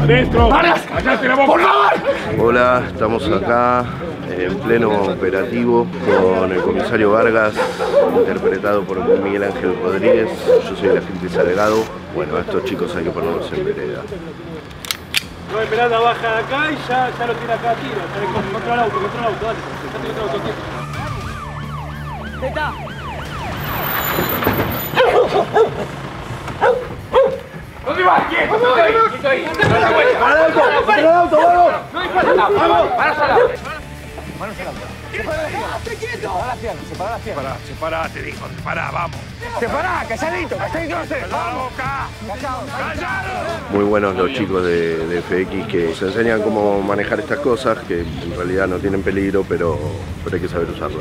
¡Adentro! ¡Vargas! ¡Cállate la boca! ¡Por favor! Hola, estamos acá en pleno operativo con el comisario Vargas, interpretado por Miguel Ángel Rodríguez. Yo soy el agente Salgado. Bueno, a estos chicos hay que ponerlos en vereda. No, Esmeralda baja de acá y ya lo tiene acá a tiro. Contra el auto, dale. Dejate contra el auto, quieto. ¡Teta! ¿Dónde vas? ¡Quieto! ¡Quieto ahí! ¡Para el auto, vamos! ¡No dispares! ¡Vamos! ¡Manos al auto! ¡Manos al auto! ¡Sepárate, quieto! Separa las piernas, separa las piernas. Separá, te dijo, separá, vamos. ¡Separá, calladito, no sé! ¡Callá la boca! ¡Callado! Muy buenos los chicos de FX que se enseñan cómo manejar estas cosas, que en realidad no tienen peligro, pero hay que saber usarlas.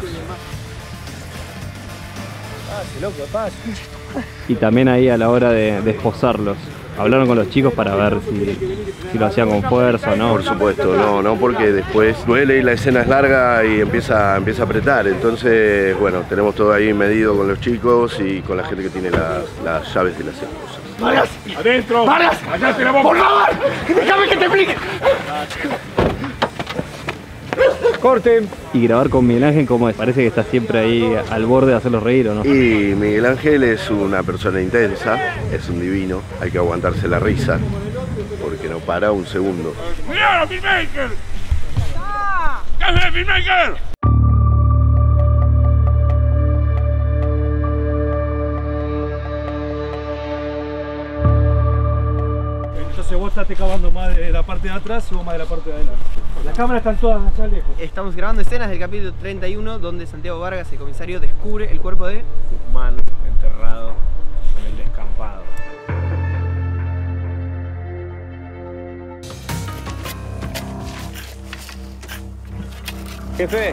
Pase, loco, pase. Y también ahí a la hora de esposarlos, hablaron con los chicos para ver si lo hacían con fuerza o no. Por supuesto, no porque después duele y la escena es larga y empieza a apretar. Entonces, bueno, tenemos todo ahí medido con los chicos y con la gente que tiene las llaves de las esposas. ¡Vargas! ¡Adentro! ¡Vargas! ¡Cállate la boca! ¡Por favor! ¡Déjame que te explique! Corten. Y grabar con Miguel Ángel, ¿cómo es? Parece que está siempre ahí al borde de hacerlos reír, ¿o no? Y Miguel Ángel es una persona intensa, es un divino, hay que aguantarse la risa, porque no para un segundo. ¡Cuidado, Filmmaker! ¿Qué haces, Filmmaker? Entonces vos estás cavando más de la parte de atrás y vos más de la parte de adelante. Las cámaras están todas allá lejos. Estamos grabando escenas del capítulo 31 donde Santiago Vargas, el comisario, descubre el cuerpo de Guzmán enterrado en el descampado. Jefe.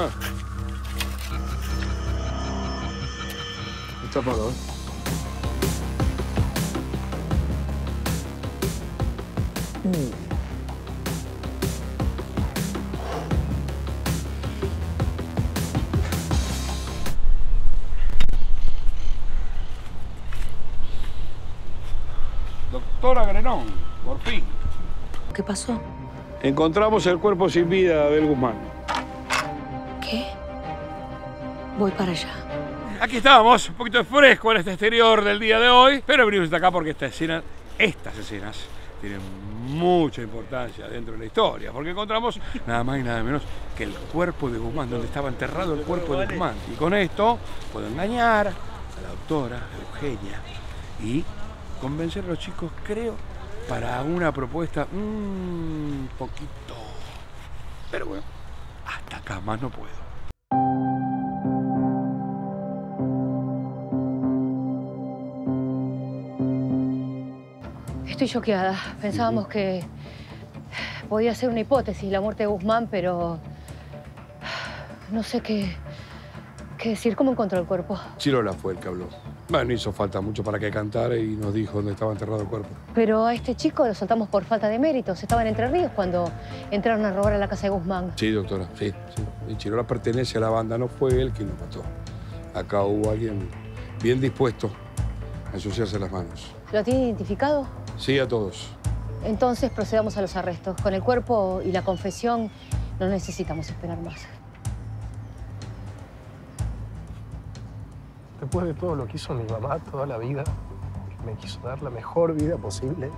Está apagado. Doctora Grenón, por fin. ¿Qué pasó? Encontramos el cuerpo sin vida de Abel Guzmán. ¿Qué? Voy para allá. Aquí estábamos, un poquito de fresco en este exterior del día de hoy, pero venimos hasta acá porque estas escenas tienen mucha importancia dentro de la historia, porque encontramos nada más y nada menos que el cuerpo de Guzmán, donde estaba enterrado el cuerpo de Guzmán. Y con esto puedo engañar a la doctora Eugenia y convencer a los chicos, creo, para una propuesta un poquito. Pero bueno, hasta acá más no puedo. Estoy choqueada. Pensábamos que podía ser una hipótesis la muerte de Guzmán, pero no sé qué decir. ¿Cómo encontró el cuerpo? Chirola fue el que habló. Bueno, hizo falta mucho para que cantara y nos dijo dónde estaba enterrado el cuerpo. Pero a este chico lo soltamos por falta de méritos. Estaba en Entre Ríos cuando entraron a robar a la casa de Guzmán. Sí, doctora, sí. Y Chirola pertenece a la banda, no fue él quien lo mató. Acá hubo alguien bien dispuesto a ensuciarse las manos. ¿Lo tiene identificado? Sí, a todos. Entonces procedamos a los arrestos. Con el cuerpo y la confesión no necesitamos esperar más. Después de todo lo que hizo mi mamá toda la vida, que me quiso dar la mejor vida posible,